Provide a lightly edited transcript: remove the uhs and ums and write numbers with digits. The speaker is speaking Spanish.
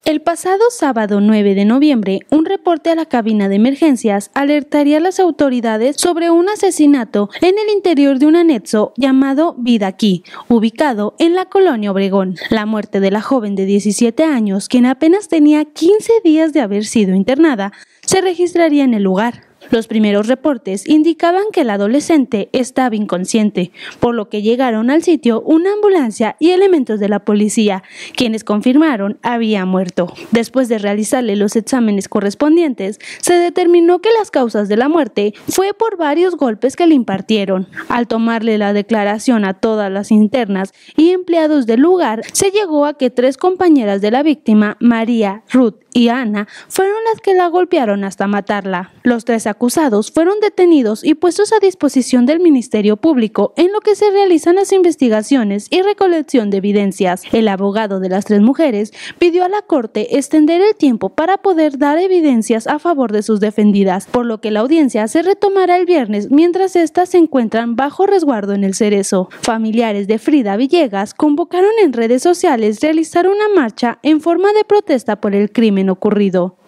El pasado sábado 9 de noviembre, un reporte a la cabina de emergencias alertaría a las autoridades sobre un asesinato en el interior de un anexo llamado Vida Aquí, ubicado en la colonia Obregón. La muerte de la joven de 17 años, quien apenas tenía 15 días de haber sido internada, se registraría en el lugar. Los primeros reportes indicaban que el adolescente estaba inconsciente, por lo que llegaron al sitio una ambulancia y elementos de la policía, quienes confirmaron había muerto. Después de realizarle los exámenes correspondientes, se determinó que las causas de la muerte fue por varios golpes que le impartieron. Al tomarle la declaración a todas las internas y empleados del lugar, se llegó a que 3 compañeras de la víctima, María, Ruth y Ana, fueron las que la golpearon hasta matarla. Los 3 acusados fueron detenidos y puestos a disposición del Ministerio Público, en lo que se realizan las investigaciones y recolección de evidencias. El abogado de las 3 mujeres pidió a la Corte extender el tiempo para poder dar evidencias a favor de sus defendidas, por lo que la audiencia se retomará el viernes mientras éstas se encuentran bajo resguardo en el Cerezo. Familiares de Frida Villegas convocaron en redes sociales realizar una marcha en forma de protesta por el crimen ocurrido.